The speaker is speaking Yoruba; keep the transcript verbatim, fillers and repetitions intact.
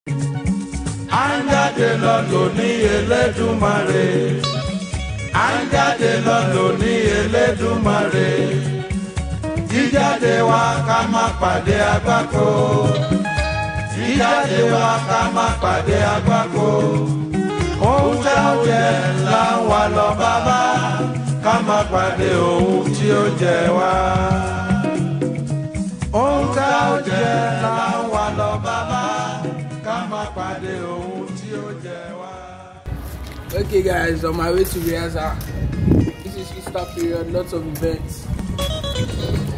À ń jáde lọ lóní Elédùmarè. À ń jáde lọ lóní Elédùmarè. Jíjáde wa ká má pàdé àgbákò. Jíjáde wa ká má pàdé àgbákò. Ohun tí ó jẹ là ń wá lọ bàbá. Ká má pàdé ohun tí ó jẹ wá. Ohun tí ó jẹ là ń wá lọ bàbá. Ká má pàdé ohun tí ó jẹ wá. Okay guys, on my way to rehearsal. This is Easter period, lots of events.